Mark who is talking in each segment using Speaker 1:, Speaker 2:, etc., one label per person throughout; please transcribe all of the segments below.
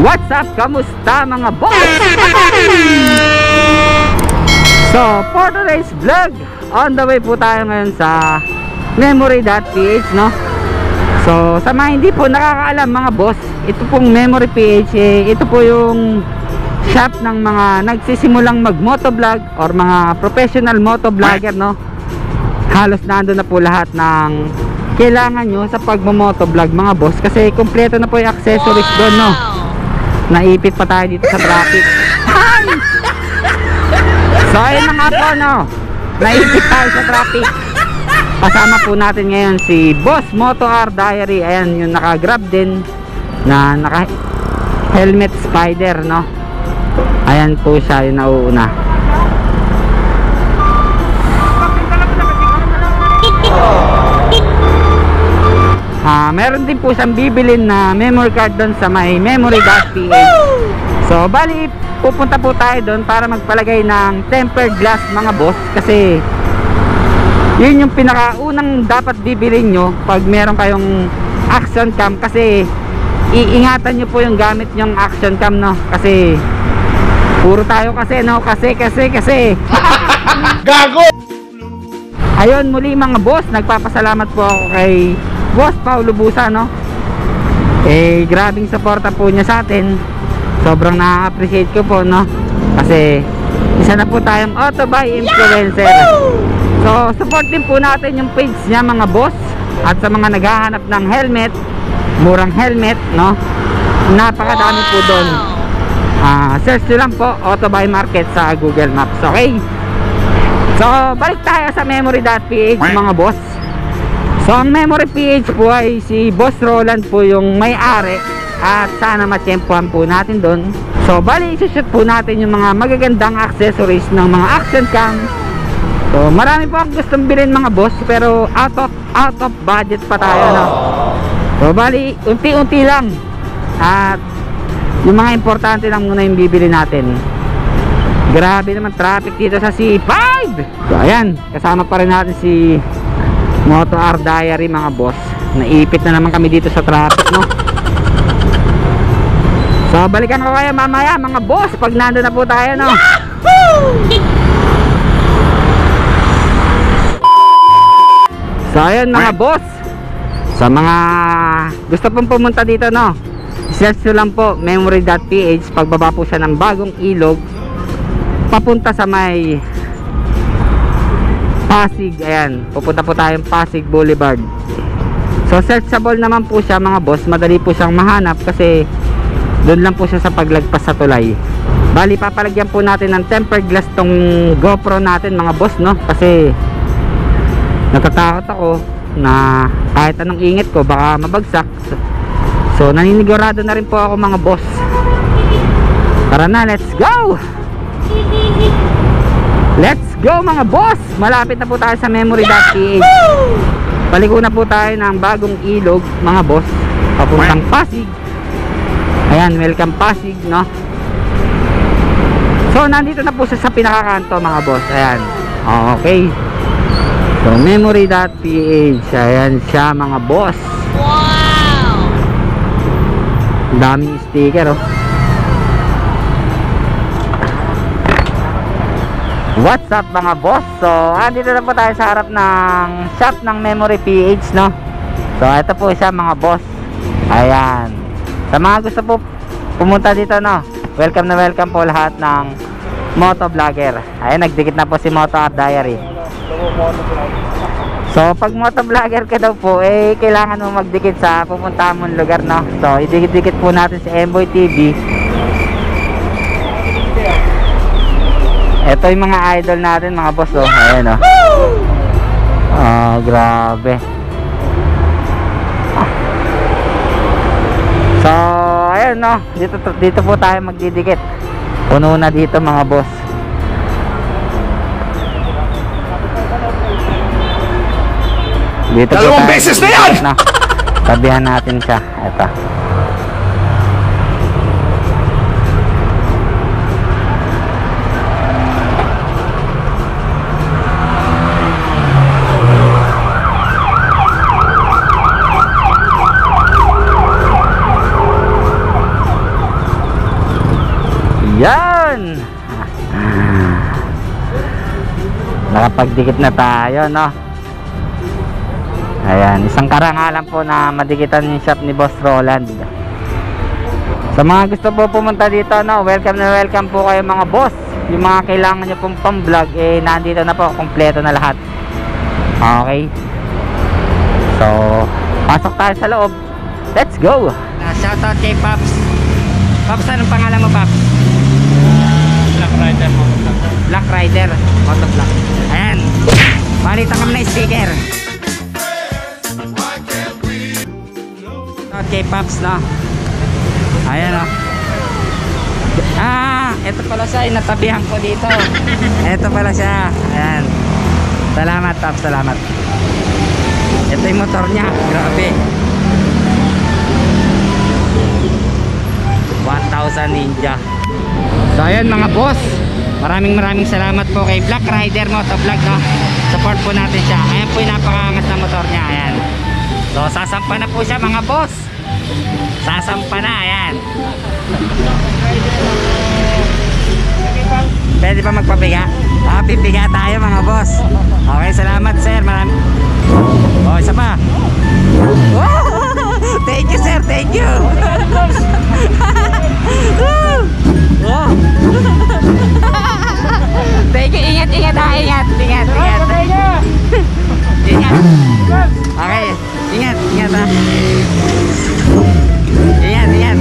Speaker 1: What's up? Kamusta mga boss? So, for today's vlog, on the way po tayo ngayon sa memory.ph, no? So, sa mga hindi po nakakaalam mga boss, ito pong memory.ph, ito po yung shop ng mga nagsisimulang mag motovlog or mga professional motovlogger, no? Halos nandun na po lahat ng kailangan nyo sa pagmo-motovlog mga boss, kasi kompleto na po yung accessories doon, no? Naipit pa tayo dito sa traffic. So ayun na nga po, no? Naipit tayo sa traffic. Kasama po natin ngayon si Boss Moto R Diary. Ayan, yung naka-grab din na naka helmet spider, no? Ayan po siya yung nauuna. Meron din po siyang bibilin na memory card doon sa may memory.ph. So bali pupunta po tayo doon para magpalagay ng tempered glass mga boss, kasi yun yung pinakaunang dapat bibilin nyo pag meron kayong action cam, kasi iingatan nyo po yung gamit nyong action cam, no? Kasi puro tayo kasi, no? Kasi gago! Ayun, muli mga boss, nagpapasalamat po ako kay Boss Paulo Busa, no? Grabing suporta po niya sa atin. Sobrang na-appreciate ko po, no? Kasi isa na po tayong auto buy influencer. So support din po natin yung page niya mga boss. At sa mga naghahanap ng helmet, murang helmet, no? Napakadami po doon. Search nyo lang po auto buy market sa Google Maps, okay? So balik tayo sa memory.ph mga boss. So ang memory.ph po ay si Boss Roland po yung may-ari, at sana matsyempohan po natin doon. So bali isushoot po natin yung mga magagandang accessories ng mga action cam. So marami po akong gustong bilhin mga boss, pero out of budget pa tayo, no? So bali unti-unti lang, at yung mga importante lang muna yung bibili natin. Grabe naman traffic dito sa C5. So ayan, kasama pa rin natin si Moto R Diary mga boss. Naipit na naman kami dito sa traffic, no? So balikan ko kayo mamaya mga boss pag nandun na po tayo, no? So ayun mga boss, sa mga gusto pong pumunta dito, no, search nyo lang po memory.ph. Pagbaba po siya ng bagong ilog papunta sa may Pasig. Ayan, pupunta po tayong Pasig Boulevard. So searchable naman po siya mga boss. Madali po siyang mahanap kasi doon lang po siya sa paglagpas sa tulay. Bali papalagyan po natin ng tempered glass tong GoPro natin mga boss, no? Kasi natatakot ako na kahit anong ingit ko baka mabagsak. So naninigurado na rin po ako mga boss. Tara na, let's go! Let's go mga boss! Malapit na po tayo sa memory.ph. Paliko na po tayo ng bagong ilog mga boss, papuntang Pasig. Ayan, welcome Pasig, no? So nandito na po siya sa pinakakanto mga boss. Ayan, okay. So memory.ph, ayan siya mga boss. Wow! Daming sticker, oh. What's up mga boss? So andito na po tayo sa harap ng shop ng memory.ph, no? So ito po siya mga boss. Ayan, sa mga gusto po pumunta dito, no, welcome na welcome po lahat ng motovlogger. Ayan, nagdikit na po si Moto R Diary. So pag motovlogger ka daw po, kailangan mo magdikit sa pupuntahan mong lugar, no? So idikit-dikit po natin si Emboy TV. Ito yung mga idol natin mga boss, oh. Ayan, oh. Oh, grabe. So ayan, no, dito po tayo magdidikit. Puno na dito mga boss. Dito po tayo, beses na yan, no? Tabihan natin siya. Ito. Nakapagdikit na tayo, no? Ayan, isang karangalan po na madikitan yung shop ni Boss Roland. Sa mga gusto po pumunta dito, no, welcome na welcome po kayo mga boss. Yung mga kailangan nyo pong pang-vlog, eh nandito na po, kompleto na lahat. Okay, so pasok tayo sa loob. Let's go. Shoutout kay Pops. Pops, anong pangalan mo, Pops?
Speaker 2: Black Rider Motovlog.
Speaker 1: Black Rider Motovlog. Ayan, palitan kami na sticker. Shoutout kay Pops, no? Ayan, no? Ito pala siya, inatabihan ko dito. Ito pala siya. Ayan, salamat, Pops, salamat. Ito yung motor niya, grabe. 1000 Ninja. So ayan mga boss, maraming salamat po kay Black Rider Motovlog, no? Support po natin siya. Ayan po yung napakaangas na motor niya. Ayan, so sasampa na po siya mga boss. Sasampa na, ayan. Pwede pa magpabiga? Pipiga tayo mga boss. Okay, salamat sir. Maraming. Oh, isa pa. Wow! Thank you sir, thank you. Oh. Thank you, ingat ha, ingat. Ingat. Okay, ingat ha. Ingat. Yan.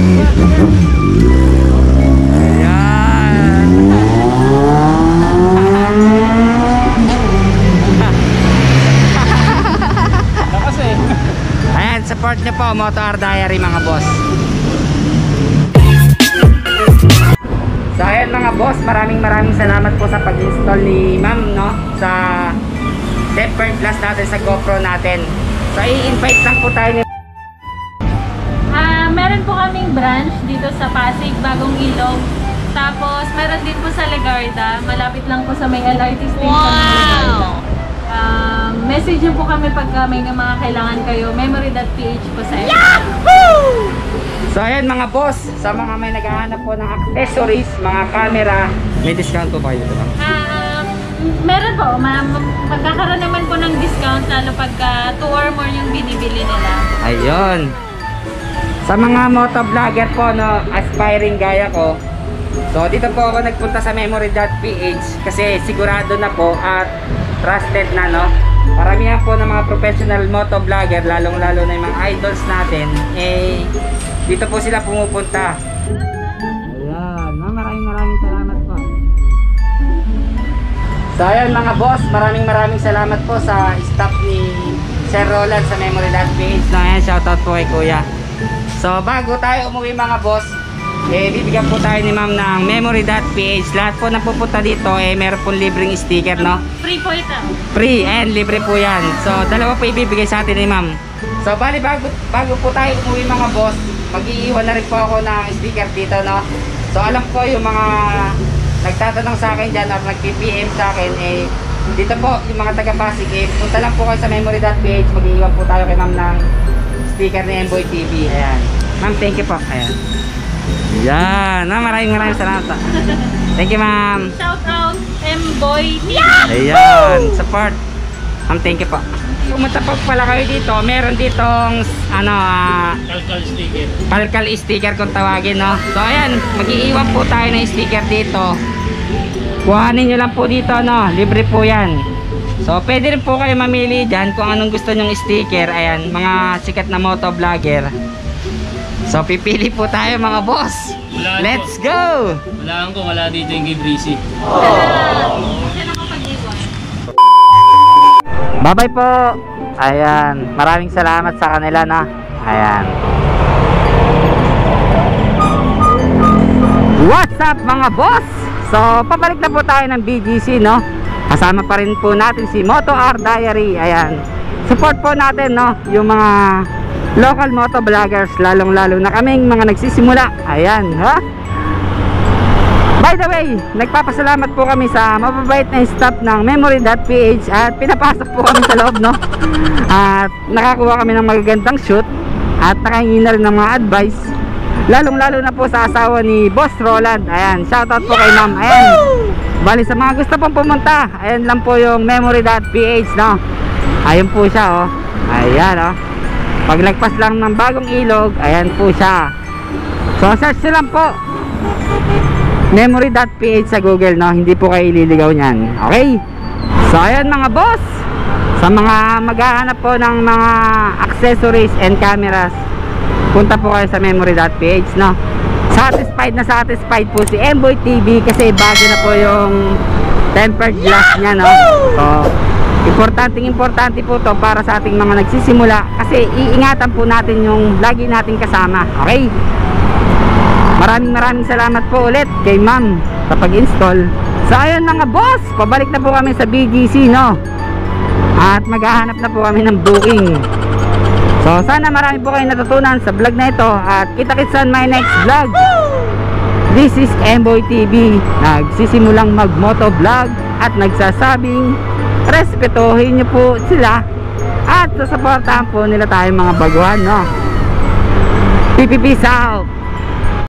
Speaker 1: Ayan, support nyo po Moto R Diary mga boss. So ayan mga boss, maraming salamat po sa pag-install ni ma'am, no, sa Leopard Plus natin, sa GoPro natin. So i-invite lang po tayo ni
Speaker 3: meron po kaming branch dito sa Pasig, Bagong Ilog. Tapos meron din po sa Legarda, malapit lang po sa may LRT station. Wow! Message nyo po kami pagka may mga kailangan kayo. Memory.ph po sa
Speaker 1: Yahoo! So ayan mga boss, sa mga may naghahanap po ng accessories, mga camera, may discount po ba kayo dito?
Speaker 3: Meron po, magkakaroon naman po ng discount lalo pagka 2 or more yung binibili nila.
Speaker 1: Ayun. Sa mga motovlogger po, no, aspiring gaya ko, so dito po ako nagpunta sa memory.ph kasi sigurado na po at trusted na, no. Paramihan po ng mga professional motovlogger, lalong lalo na yung mga idols natin, eh dito po sila pumupunta. Ayan, maraming salamat po. So ayan mga boss, maraming salamat po sa staff ni Sir Roland sa memory.ph. Ayan, shoutout po kay Kuya. So bago tayo umuwi mga boss, eh bibigyan po tayo ni ma'am ng memory.ph. Lahat po na pupunta dito eh meron pong libreng sticker, no?
Speaker 3: Free po ito.
Speaker 1: Free and libre po yan. So dalawa po ibibigay sa atin ni ma'am. So bali bago po tayo umuwi mga boss, mag-iiwan na rin po ako ng sticker dito, no? So alam ko yung mga nagtatanong sa akin dyan or nag-PPM sa akin, eh dito po yung mga taga-Pasig, eh punta lang po kayo sa memory.ph, mag-iiwan po tayo kay ma'am ng sticker ni Mboy TV. Ayan ma'am, thank you po. Ayan, yan, maraming salamat. Thank you ma'am.
Speaker 3: Shout out Mboy TV.
Speaker 1: Ayan, support ma'am, thank you po. Pumunta po pala kayo dito, meron ditong Kalkal sticker kung tawagin, no? So ayan, mag-iiwan po tayo ng sticker dito. Kuhanin nyo lang po dito, no? Libre po yan. So pwede rin po kayo mamili dyan kung anong gusto nyong sticker. Ayan, mga sikat na motovlogger. So pipili po tayo mga boss. Let's go!
Speaker 2: Wala dito yung Gibrisi.
Speaker 1: Bye-bye po. Ayan, maraming salamat sa kanila, no? Ayan. What's up mga boss? So pabalik na po tayo ng BGC, no? Kasama pa rin po natin si Moto R Diary. Ayan, support po natin, no, yung mga local motovloggers, lalong lalo na kaming mga nagsisimula. Ayan, ha? By the way, nagpapasalamat po kami sa mababait na staff ng memory.ph at pinapasok po kami sa loob, no? At nakakuha kami ng magagandang shoot at nakahingi na rin ng mga advice. Lalong lalo na po sa asawa ni Boss Roland. Ayan, shoutout po kay ma'am. Ayan, bali sa mga gusto pong pumunta, ayan lang po yung memory.ph, no? Ayun po siya, oh. Ayan, oh. Paglagpas lang ng Bagong Ilog, ayan po siya. So search nyo lang po memory.ph sa Google, no? Hindi po kayo ililigaw niyan. Okay? So ayan mga boss, sa mga maghahanap po ng mga accessories and cameras, punta po kayo sa memory.ph, no? Satisfied po si Mboy TV kasi bago na po yung tempered glass niya, no? So importante po to para sa ating mga nagsisimula kasi iingatan po natin yung lagi nating kasama. Okay? Maraming salamat po ulit kay ma'am sa pag-install. So ayun mga boss, pabalik na po kami sa BGC, no? At maghahanap na po kami ng booking. So sana marami po kayong natutunan sa vlog na ito at kita-kits on my next vlog. This is Mboy TV, nagsisimulang mag-moto vlog at nagsasabing respetuhin nyo po sila at susuportahan po nila tayong mga baguhan, no? Peace out.